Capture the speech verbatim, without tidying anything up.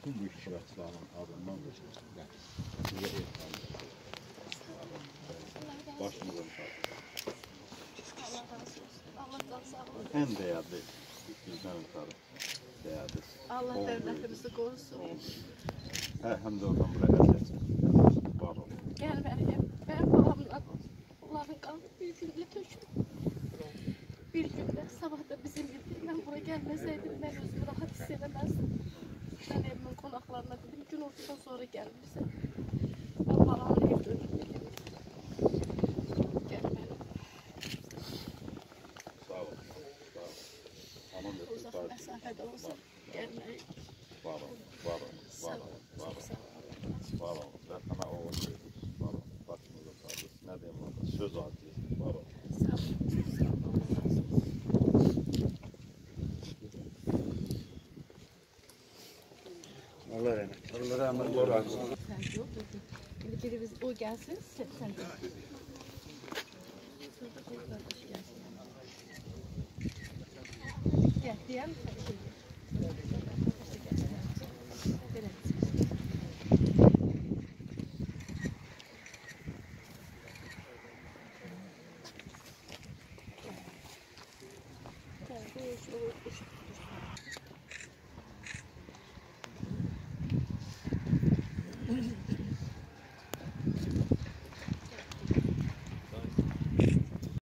bütün bu iştirakçıların adından da size ehsan başınıza sağlık. Allah razı olsun. Allah'tan sağ olun. En değerli bizden yukarı değerli. Allah devletimizi korusun. He, hem de oradan buraya gelsin. Var olun. Gel benim. Ben babamla onların kanı bir gün götürsün. Bir günde sabah da bizim gittiğim ben buraya gelmeseydim ben özümü rahat hissedemezdim. Ben evimin konaklarına dedim gün ortadan sonra gelmişse ben babamın evde öldüm. Gel benim. Sağ olun. Sağ olun. Aman da Uzak tutar. mesafede olsa gelmeyin. Var olun. Var olun. Sağ Var olun. olun. Var Çok olun. sağ olun. Var olun. Ben sana oğul diyorum. Var olun. Başınıza sağlık. Ne diyeyim orada? Söz acıyız. Var olun. Sağ olun. Çok sağ olun. Allah razı olsun. Allah rahmet. Allah rahmet. Allah razı olsun. Sen yok dedi. Şimdi geri biz o gelsin sen, sen de. Şurada bir kardeş gelsin. Gel diyen sen şey. Gel, bu iş, o iş.